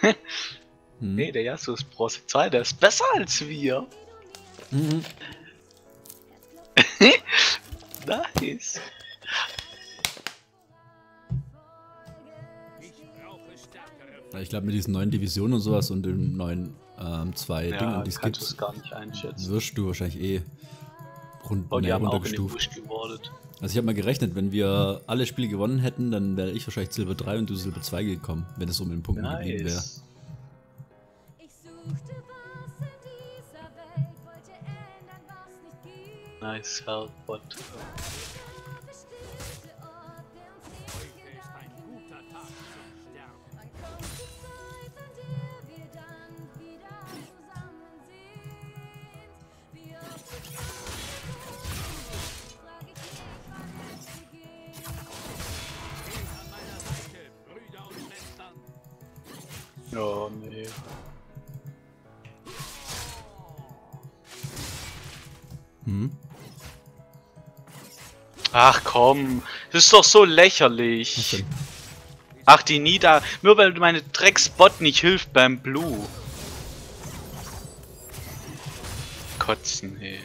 Nee, der Yasuo ist Bronze 2, der ist besser als wir. Mhm. Nice. Ja, ich glaube mit diesen neuen Divisionen und sowas und den neuen zwei Ja, Dingen, die es kannst du gibt, es gar nicht einschätzen. wirst du wahrscheinlich eh Oh, die haben auch in den runtergestuft. Busch gewordet. Also ich habe mal gerechnet, wenn wir alle Spiele gewonnen hätten, dann wäre ich wahrscheinlich Silber 3 und du Silber 2 gekommen, wenn es um den Punkten geblieben wäre. Nice. Nice Helpbot. Oh nee. Hm? Ach komm, das ist doch so Was lächerlich. denn? Ach, die Nida, nur weil meine Drecksbot nicht hilft beim Blue. Kotzen, hey.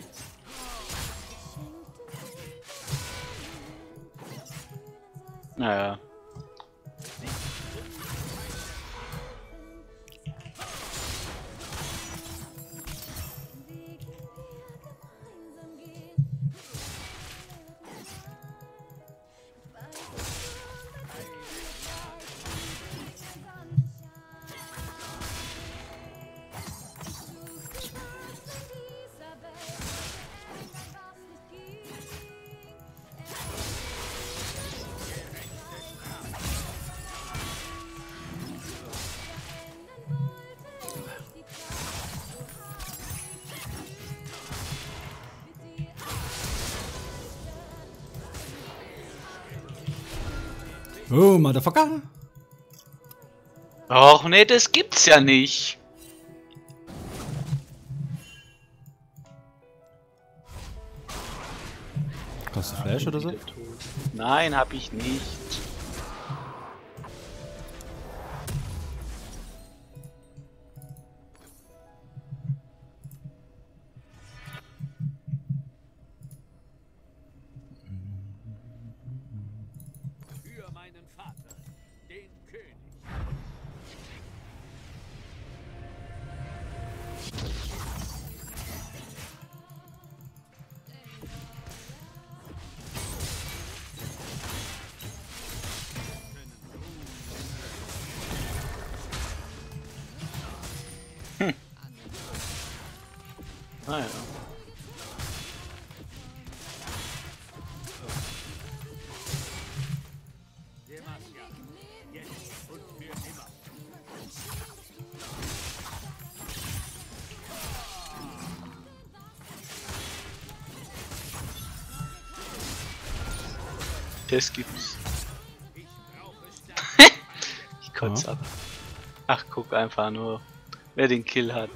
Naja. Oh, Motherfucker! Och nee, das gibt's ja nicht. Hast du Flash oder so? Nein, hab ich nicht. Für meinen Vater, den König. Naja. Demacia, jetzt und für immer. Das gibt's. Ich brauche Stärke. Ich kotz ab. Ach, guck einfach nur, wer den Kill hat.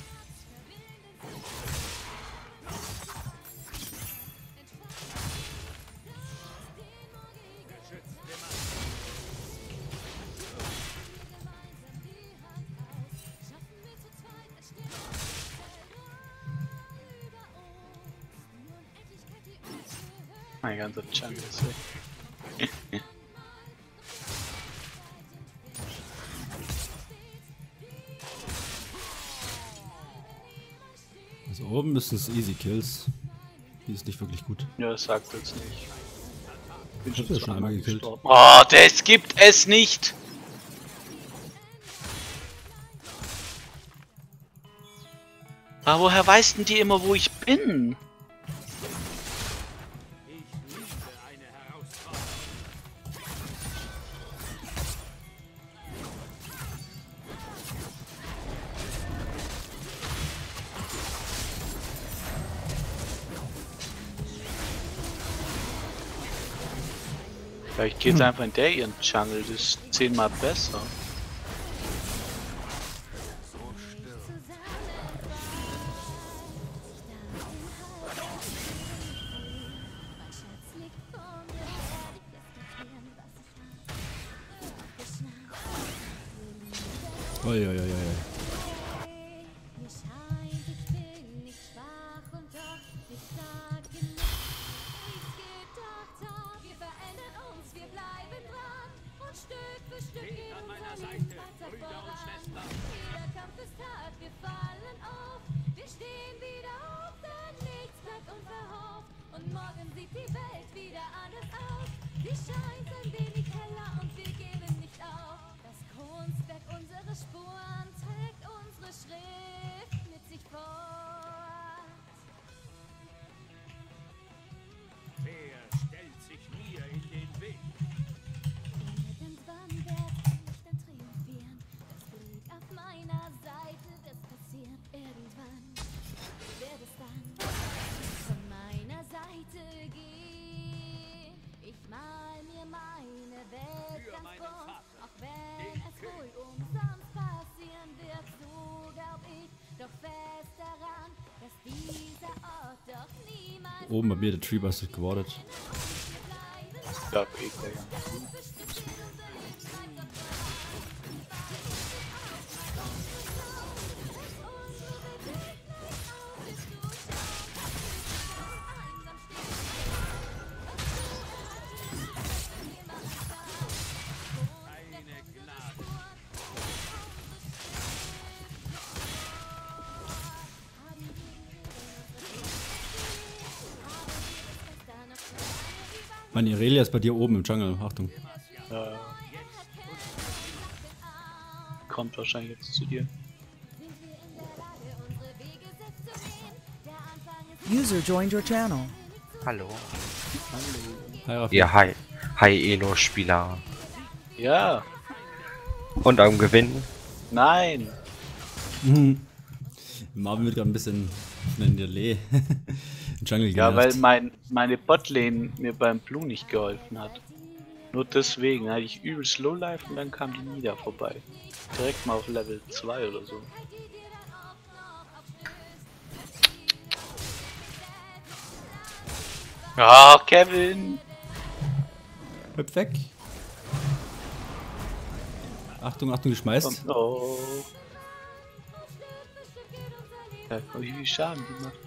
Mein ganzer Jungle ist weg. Also oben müssen es Easy Kills. Die ist nicht wirklich gut. Ja, das sagt jetzt nicht. Bin Ich hab ja schon einmal gekillt. gestorben. Oh, das gibt es nicht! Aber woher weißt denn die immer, wo ich bin? Ich liebe eine Herausforderung. Vielleicht geht's einfach in der ihren Jungle, das ist 10-mal besser. Uiuiui. Mir scheint, ich bin nicht schwach und doch nicht stark genug. Ich gedacht hab, wir verändern uns, wir bleiben dran. Und Stück für Stück geht an meiner unser Seite, Leben weiter Brüder und voran. Schwestern. Jeder Kampf ist hart, wir fallen auf. Wir stehen wieder auf, denn nichts bleibt unverhofft. Und morgen sieht die Welt wieder anders aus. Sie scheint ein wenig heller und wir geben nicht auf. Das Kunstwerk unserer Spuren trägt unsere Schrift mit sich fort. Wer stellt sich mir in den Weg? Irgendwann werd ich dann triumphieren. Das Glück auf meiner Seite wird's passieren. Irgendwann wird es dann von meiner Seite gehen. Ich mal mir meine Welt Für ganz meinen bunt, Vater, auch wenn den es wohl König. umsonst passieren wird, so glaub ich doch fest daran, dass dieser Ort doch niemals Oben bei mir der Treebuster gewartet. Ich glaube, ich wäre ganz gut. Keine Gnade. Mein Irelia ist bei dir oben im Jungle. Achtung. Kommt wahrscheinlich jetzt zu dir. User joined your channel. Hallo. Hi, Raffi. Ihr Hi-Elo-Spieler. Ja, Und am Gewinn. nein. Marvin wird gerade ein bisschen in der Lee im Jungle Ja, weil genervt. meine Botlane mir beim Blue nicht geholfen hat. Nur deswegen hatte ich übelst Lowlife und dann kam die Nida vorbei. Direkt mal auf Level 2 oder so. Ah, Kevin! Hüpf weg. Achtung, Achtung, geschmeißt. Oh. Ja, guck mal, wie viel Schaden die macht.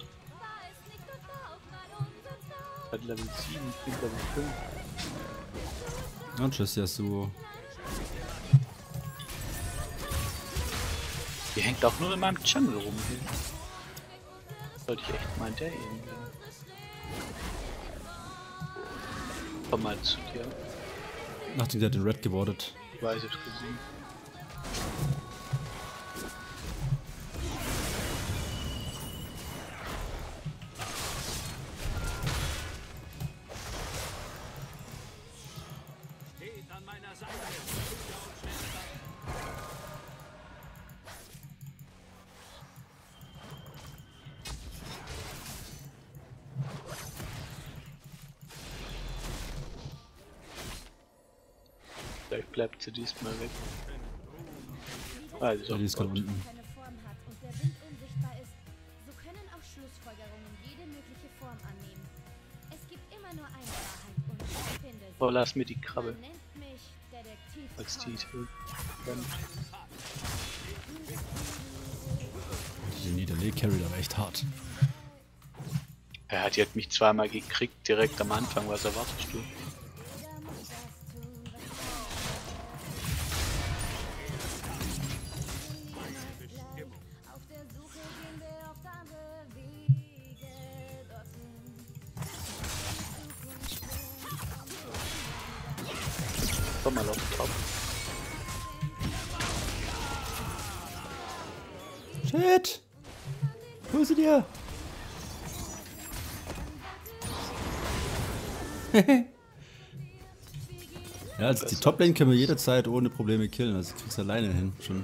Hat Level 7, ich bin Level 5. Und tschüss, Yasuo. Die hängt auch nur in meinem Jungle rum. Hier. Sollte ich echt mal der eben. Komm mal zu dir. Achtung, der hat den Red gewartet. Ich weiß es gesehen. Steht an meiner Seite, Brüder und Schwestern. Vielleicht bleibt sie diesmal weg. Ah, die ist Ja, auf die ist gerade Bot. unten. keine Form hat und der Wind unsichtbar ist, so können auch Schlussfolgerungen jede mögliche Form annehmen. Es gibt immer nur eine Wahrheit und ich finde sie. Oh, lass mir die Krabbe. Man nennt mich Detektiv Als die Connor. hilft. Diese Niederlee carried aber echt hart. Ja, die hat mich zweimal gekriegt, direkt am Anfang. Was erwartest du? Jeder muss das tun, was auf der Suche gehen wir oft andere Wege dorthin. Komm mal auf den Top. Shit! Wo ist sie dir? Ja, also die Toplane können wir jederzeit ohne Probleme killen, also kriegst du alleine hin schon.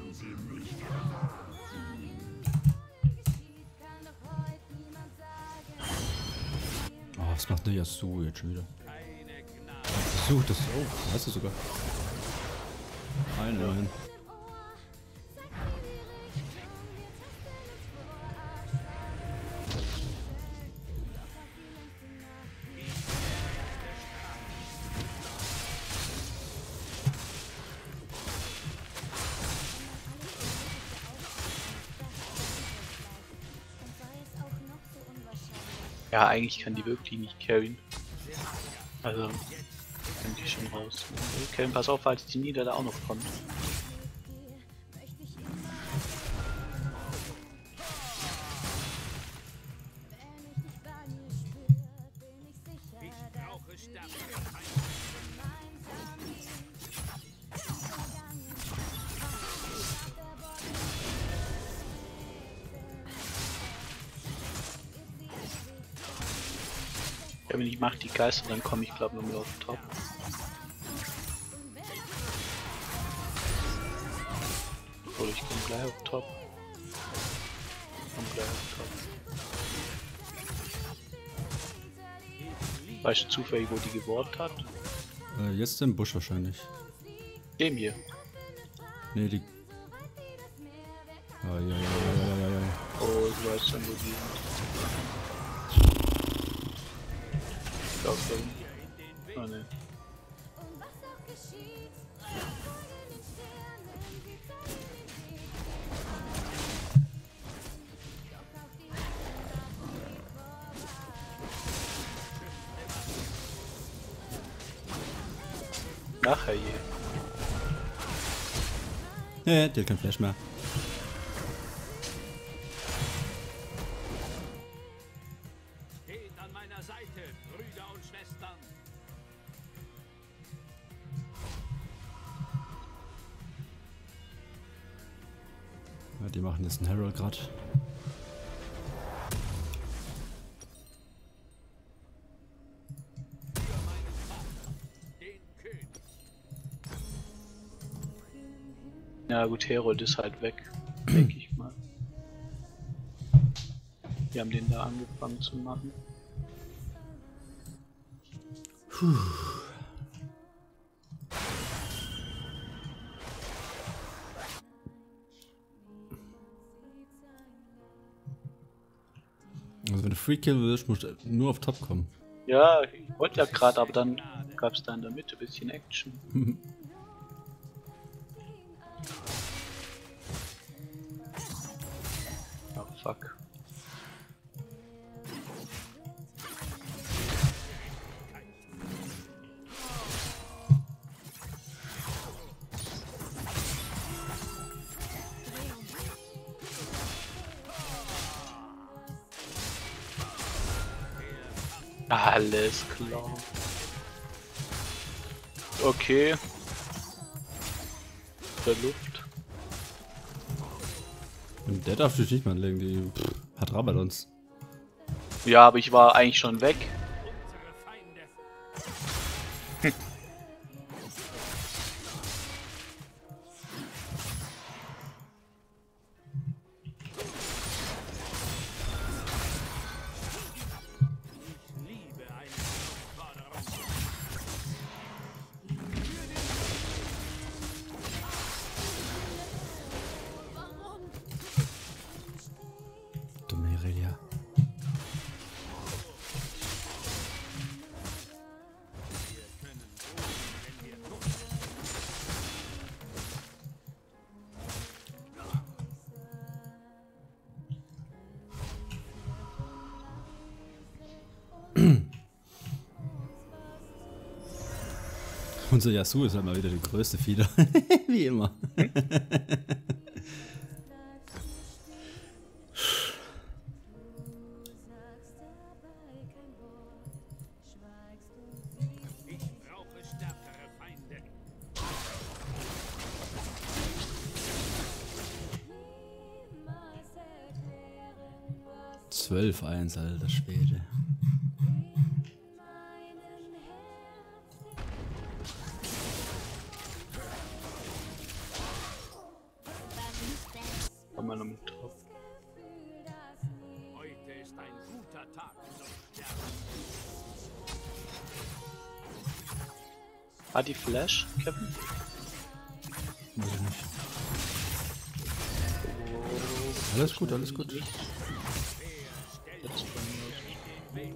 Oh, was macht der Yasuo jetzt schon wieder? Versucht das. Oh, hast du sogar. Eine immerhin. Ja, eigentlich kann die wirklich nicht carryen. Also, kann die schon raus. Okay, pass auf, falls die Nida da auch noch kommt. Ich brauche stärkere Feinde. Ja, wenn ich mach die Geister, dann komme ich glaube nur auf Top. Oder ich komme gleich auf Top. Komm gleich auf Top. Weißt du zufällig, wo die geworbt hat? Jetzt im Busch wahrscheinlich. Dem hier. Ne, die... Ah, ja. Oh, ich weiß schon, wo die sind. Ich glaube, da hinten. Oh ne. Nachher je. Der hat kein Flash mehr. Steht an meiner Seite, Brüder und Schwestern. Ja, die machen jetzt einen Herald gerade. Den König. Ja gut, Herold ist halt weg, denke ich mal. Wir haben den da angefangen zu machen. Also wenn du Free Kill willst, musst du nur auf Top kommen. Ja, ich wollte ja gerade, aber dann gab es da in der Mitte ein bisschen Action. Oh fuck. Alles klar. Okay. Der Luft. Und der darf dich nicht mal anlegen, die hat Rabat uns. Ja, aber ich war eigentlich schon weg. Unsere Feinde. Ich liebe eine Herausforderung. Dumme Irelia. Unser Yasuo ist halt mal wieder der größte Feeder. Wie immer. Ich brauche stärkere Feinde. 12-1, alter Schwede. Haben wir noch mit drauf. Heute ist ein guter Tag zum Sterben. Hat die Flash, Kevin? Weiß ich nicht. Alles gut, alles gut. Jetzt von mir.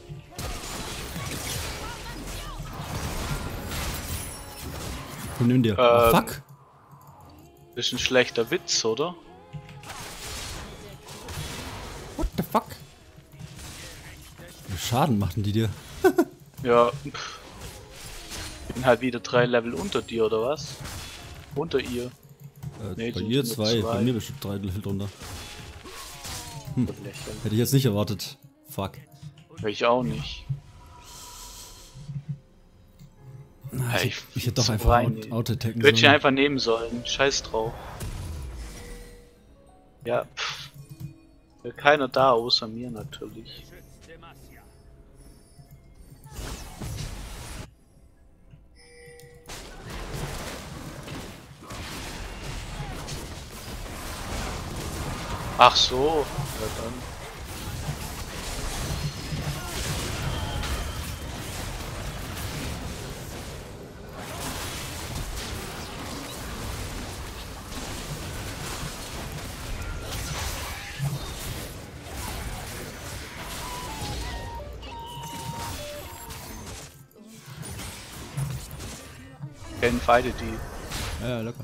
Komm, nimm dir. Oh, fuck! Das ist ein schlechter Witz, oder? What the fuck? Schaden machen die dir? Ja, bin halt wieder 3 Level unter dir, oder was? Unter ihr. Nee, Bei sind ihr nur 2, bei zwei. mir bestimmt 3 Level drunter. Lächeln. Hätte ich jetzt nicht erwartet. Fuck. Ich auch nicht. Na, Ja, ich hätte doch so einfach rein- Auto-attacken Hätte ich sollen. einfach nehmen sollen. Scheiß drauf. Ja, pff. Wäre keiner da, außer mir natürlich. Schütz Demacia. Ach so. Ja, dann. Ken fightet die. Ja, locker.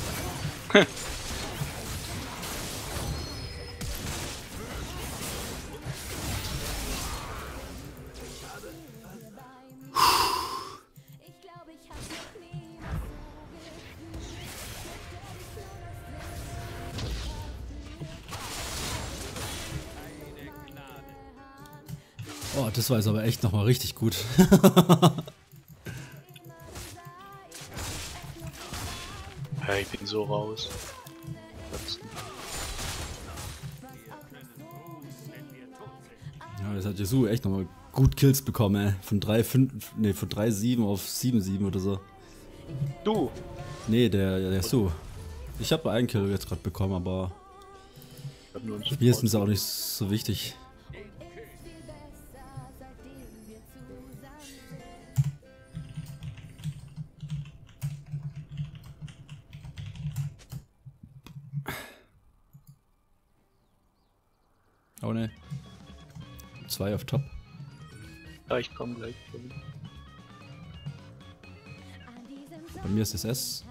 Ich glaube, ich hab noch nie was Oh, das war jetzt aber echt nochmal richtig gut. Ja, ich bin so raus. Ja, jetzt hat Yasuo echt nochmal gut Kills bekommen, ey. Von 3,7 auf 7,7 oder so. Du! Nee, der Yasuo. Ich habe einen Kill jetzt gerade bekommen, aber Ich hab nur einen mir ist Support. es auch nicht so wichtig. Oh ne. 2 auf Top. Ja, ich komm gleich. Bei mir ist es S.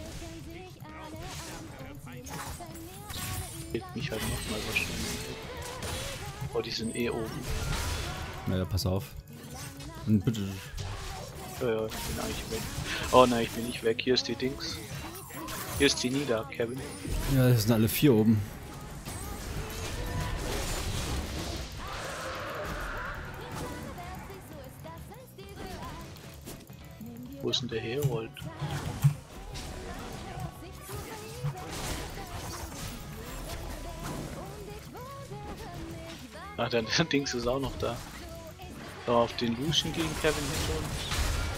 Geht mich halt nochmal wahrscheinlich. Oh, die sind eh oben. Naja, pass auf. Und bitte. Ja, ich bin eigentlich weg. Oh nein, ich bin nicht weg. Hier ist die Dings. Hier ist die Nida, Kevin. Ja, es sind alle 4 oben. Wo ist denn der Herold? Ah, der Dings ist auch noch da. So, auf den Lucian gegen Kevin hinter uns.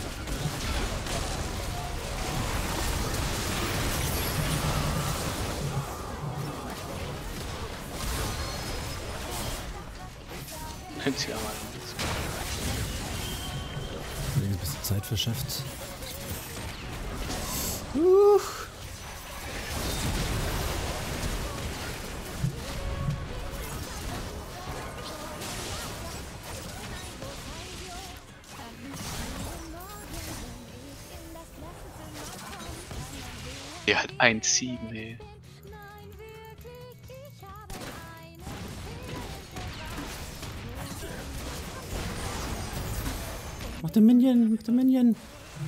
Nennt sie aber nichts. Ein bisschen Zeit verschafft. Der hat 1,7, ey. Mach den Minion, mach den Minion.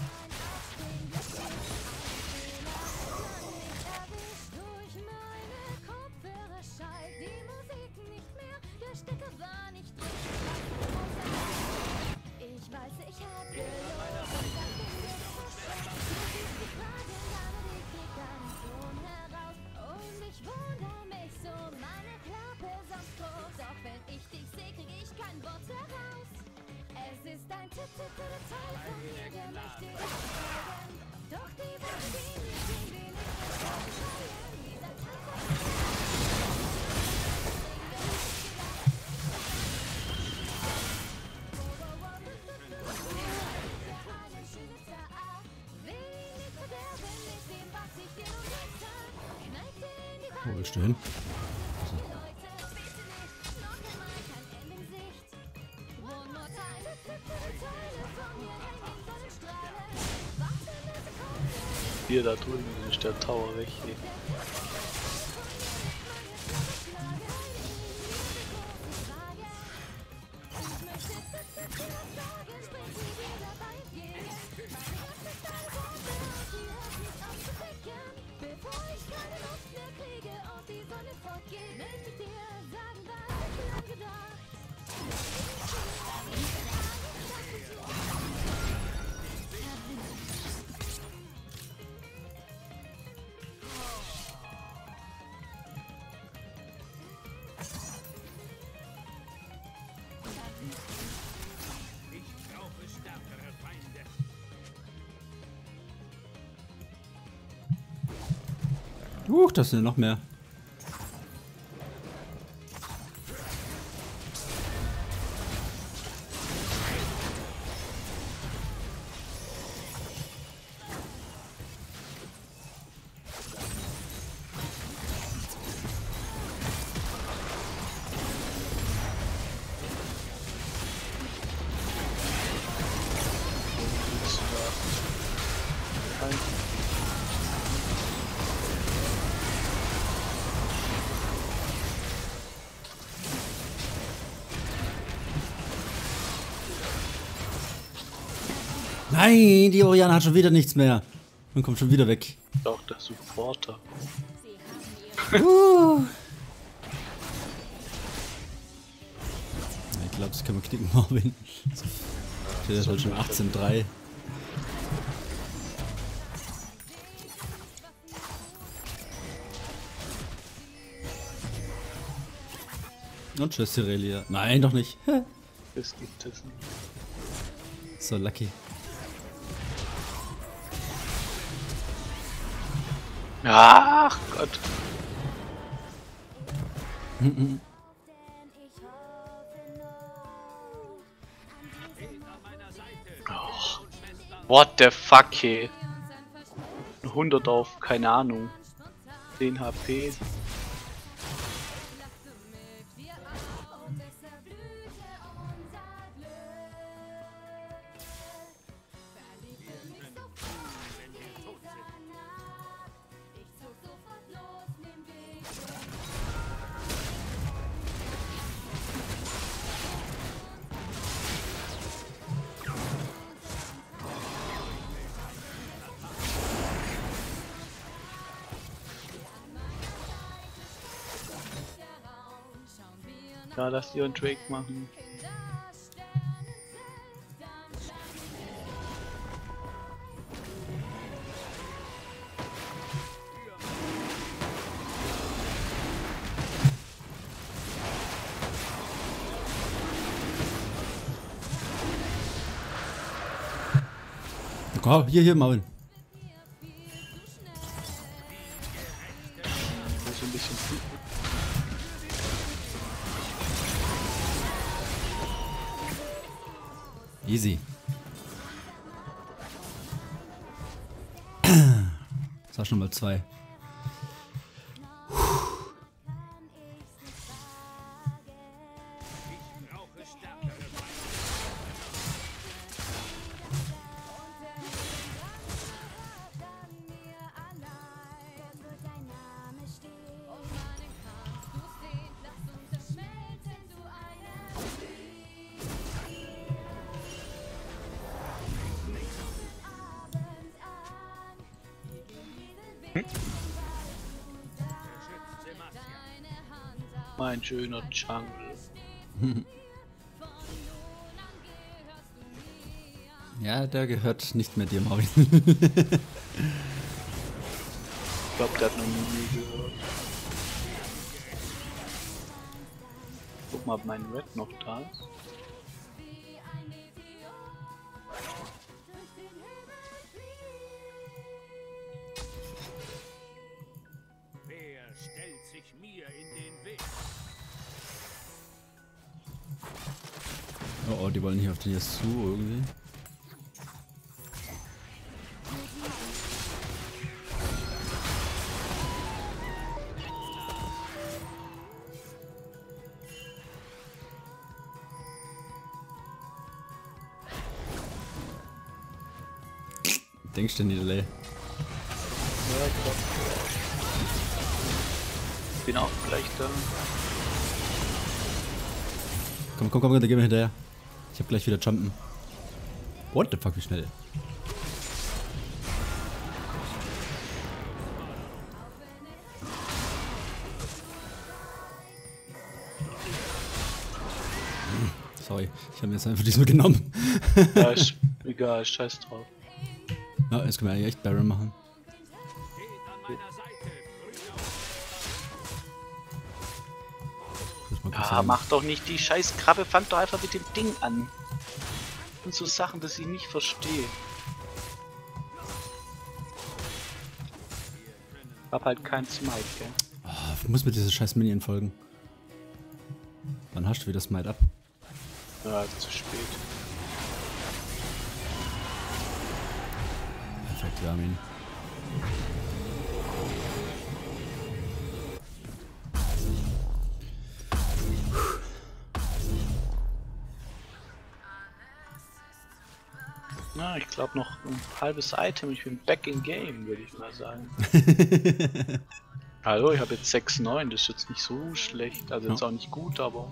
Es ist ein Tipp für den Teil von mir, der möchte ich folgen. Doch die Maschine, die will ich verstehen. Dieser Tanz Wo willst du hin? Hier da drüben ist der Tower weg. Ey. Das sind ja noch mehr. Nein, die Orianna hat schon wieder nichts mehr. Und kommt schon wieder weg. Doch, der Supporter. Ja, ich glaube, das können wir knicken, Marvin. Der ist halt schon 18:3. Und tschüss, Sirelia. Nein, doch nicht. Das gibt es nicht. So lucky. Ach Gott. Oh. What the fuck, hey. 100 auf, keine Ahnung. 10 HP. Ja, lass die und Drake machen. Oh, hier, Marvin. Das ist ein bisschen viel. Easy. Das war schon mal 2. Mein schöner Jungle. Ja, der gehört nicht mehr dir, Marvin. Ich glaube, der hat noch nie gehört. Guck mal, ob mein Red noch da ist. Wer stellt sich mir in den Weg? Oh, die wollen hier auf den Yasuo irgendwie. Denkst du Niederlay? Ja, klar. Bin auch gleich da. Komm, da gehen wir hinterher. Ich hab gleich wieder jumpen. What the fuck, wie schnell. Sorry, ich habe mir jetzt einfach diesmal genommen. Ja, ist egal, scheiß drauf. Ja, jetzt können wir eigentlich echt Baron machen. Ja, mach doch nicht die scheiß Krabbe, fang doch einfach mit dem Ding an. Das sind so Sachen, dass ich nicht verstehe. Hab halt kein Smite, gell? Oh, du musst mir diese scheiß Minion folgen. Wann hast du wieder Smite ab? Ja, zu spät. Perfekt, Armin. Na, ich glaube noch ein halbes Item, ich bin back in game, würde ich mal sagen. Hallo, ich habe jetzt 6,9, das ist jetzt nicht so schlecht, also jetzt Ja. auch nicht gut, aber...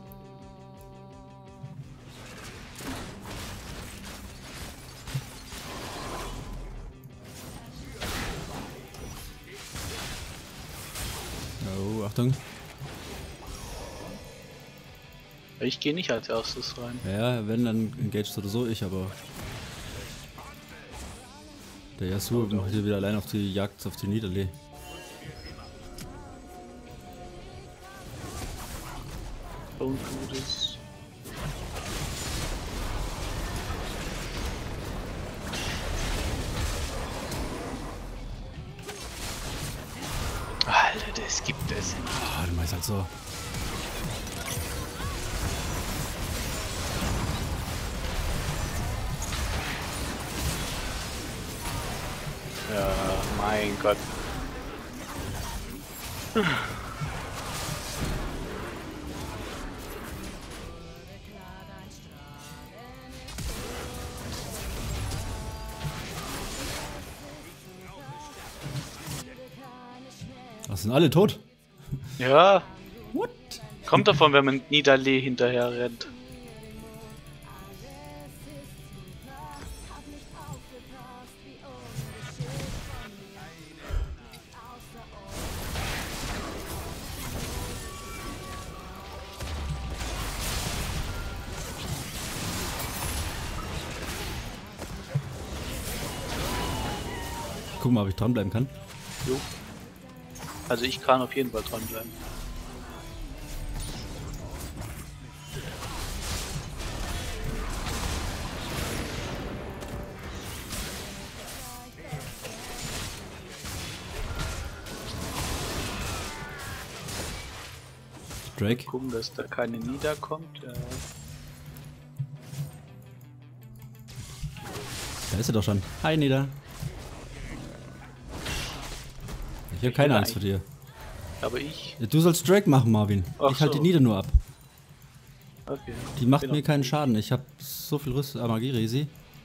Oh, Achtung. Ich gehe nicht als erstes rein. Ja, wenn, dann engagest oder so ich, aber... Der Yasuo macht hier wieder allein auf die Jagd auf die Niederlee. Und gutes. Alter, das gibt es nicht. Ah, du meinst halt so. Ja, mein Gott. Was, sind alle tot? Ja, What? kommt davon, wenn man Niederlee hinterher rennt. Guck mal, ob ich dranbleiben kann. Jo. Also ich kann auf jeden Fall dranbleiben. Drake. Gucken, dass da keine niederkommt. Da ist er doch schon. Hi, Nieder. Ich habe keine Angst vor dir. Aber ich. Ja, du sollst Drake machen, Marvin. Ach Ich halte so. die Nieder nur ab. Okay. Die macht Genau. mir keinen Schaden. Ich habe so viel Magie-Resi.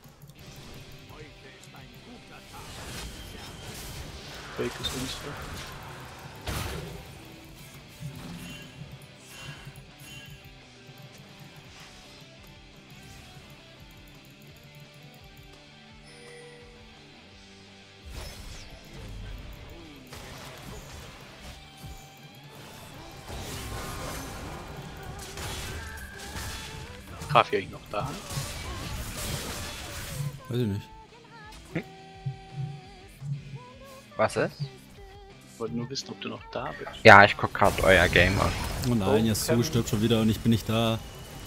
Fake ist unsere. Kaffee ich noch da? Weiß ich nicht. Was ist? Ich wollte nur wissen, ob du noch da bist. Ja, ich guck gerade euer Game an. Oh nein, Oh, Yasuo Kevin. stirbt schon wieder und ich bin nicht da.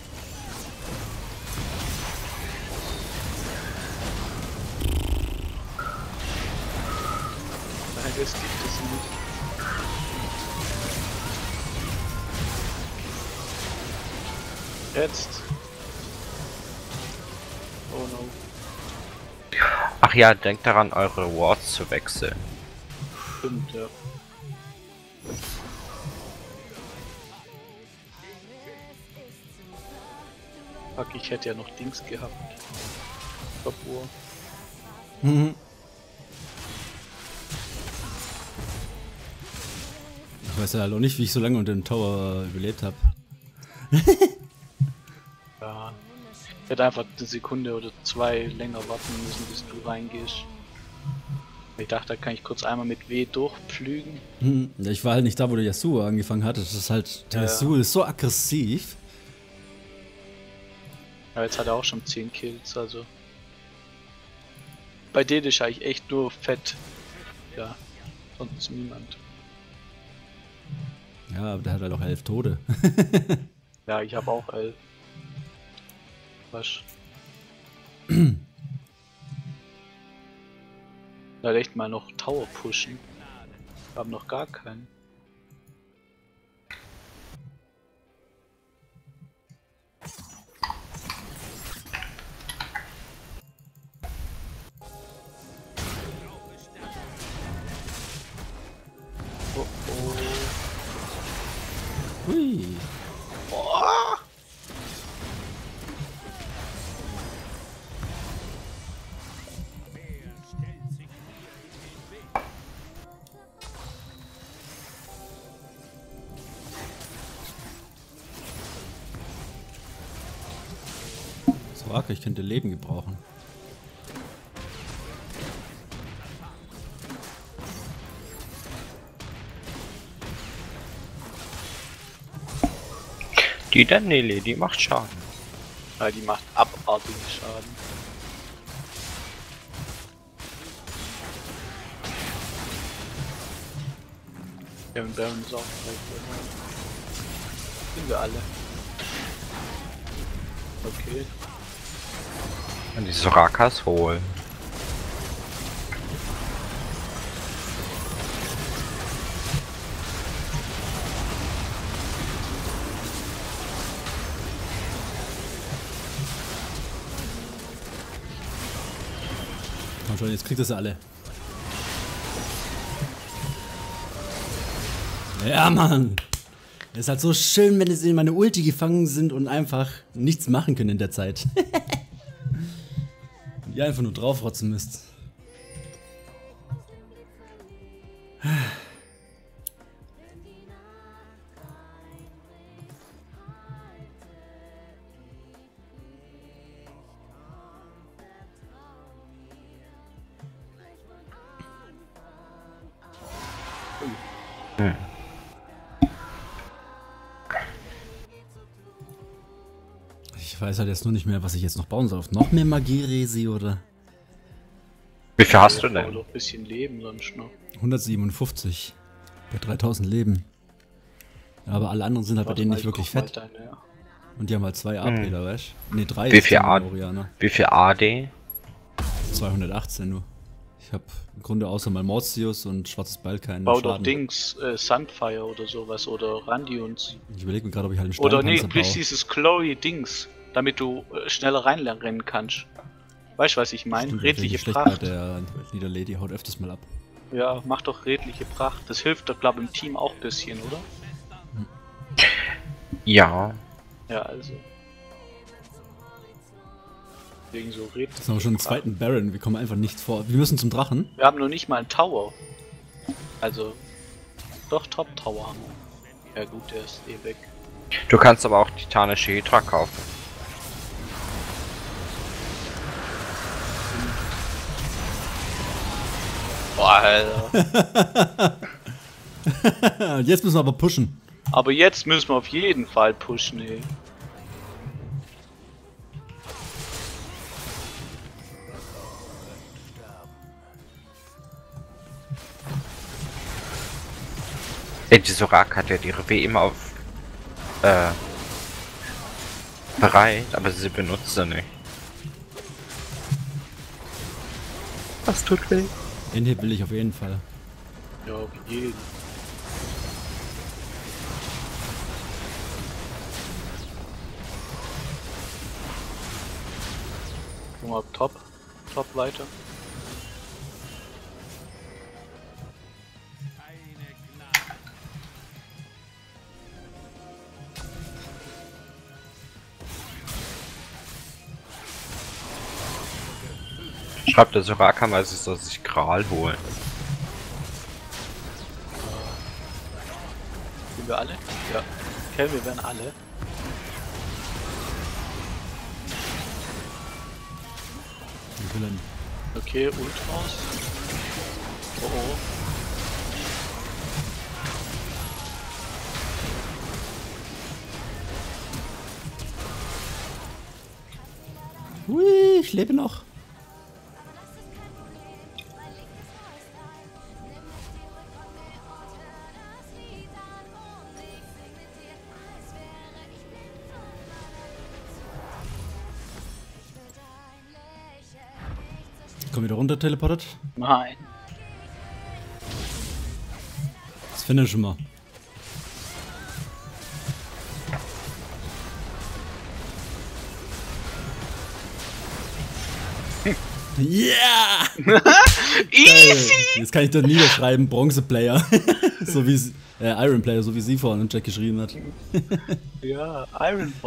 Nein, das gibt es nicht. Jetzt. Oh no. Ach ja, denkt daran, eure Wards zu wechseln. Stimmt, ja. Fuck, ich hätte ja noch Dings gehabt. Verbur. Mhm. Ich weiß ja halt auch nicht, wie ich so lange unter dem Tower überlebt habe. Ja. Ich hätte einfach eine Sekunde oder zwei länger warten müssen, bis du reingehst. Ich dachte, da kann ich kurz einmal mit W durchpflügen. Hm, ja, ich war halt nicht da, wo der Yasuo angefangen hat. Das ist halt, der Ja. Yasuo ist so aggressiv. Aber jetzt hat er auch schon 10 Kills, also. Bei denen ist eigentlich echt nur fett. Ja, sonst niemand. Ja, aber der hat halt auch 11 Tode. Ja, ich habe auch 11. Was? Da echt mal noch Tower pushen. Wir haben noch gar keinen. Oh oh. Hui. Boah. Soraka, ich könnte Leben gebrauchen. Die Daniele, die macht Schaden. Ja, die macht abartigen Schaden. Ja, und Baron ist auch gleich. Sind wir alle. Okay. Und die Sorakas holen. Komm schon, jetzt kriegt das alle. Ja, Mann! Es ist halt so schön, wenn sie in meine Ulti gefangen sind und einfach nichts machen können in der Zeit. Und ihr einfach nur draufrotzen müsst. Ich weiß halt jetzt nur nicht mehr, was ich jetzt noch bauen soll. Noch mehr Magieresi oder? Wie viel hast du Braucht denn? doch ein bisschen Leben sonst noch. 157 bei 3000 Leben. Ja, aber alle anderen sind halt bei Warte denen mal, nicht ich wirklich guck mal fett. deine, ja. Und die haben halt 2 AP da, weißt du? Ne, 3 Wie viel Oriana. Wie viel AD? 218 nur. Ich hab im Grunde außer mal Mortius und Schwarzes Beil keinen Bau doch Schaden. Dings, Sunfire oder sowas oder Randions. Ich überlege mir gerade, ob ich halt einen Oder Steinpanzer nee, plus baue. dieses Chloe Dings, damit du schneller reinrennen kannst. Weißt du, was ich meine? Stimmt, Redliche schlecht Pracht. bei der Niederlady haut öfters mal ab. Ja, mach doch redliche Pracht. Das hilft doch, glaube ich, im Team auch ein bisschen, oder? Ja. Ja, also. Wegen so redlich. Jetzt haben wir schon einen zweiten Baron, wir kommen einfach nicht vor. Wir müssen zum Drachen. Wir haben noch nicht mal einen Tower. Also. Doch, Top Tower haben wir. Ja gut, der ist eh weg. Du kannst aber auch titanische Hydra kaufen. Boah, Alter. Jetzt müssen wir aber pushen. Aber jetzt müssen wir auf jeden Fall pushen, ey. Ey, die Soraka hat ja die Rewe immer auf bereit, aber sie benutzt sie nicht. Das tut weh. Inhib will ich auf jeden Fall. Ja, auf jeden. Guck mal, Top weiter. Schreibt der Soraka mal, sie soll sich Gral holen. Sind wir alle? Ja. Okay, wir werden alle. Wir will Okay, Ultras. Oh oh. Hui, ich lebe noch. Komm wieder runter, teleportet. Nein. finish mal. Yeah! Easy! Jetzt kann ich da niederschreiben, Bronze-Player. So wie Iron Player, so wie sie vorhin im Chat geschrieben hat. Ja, Iron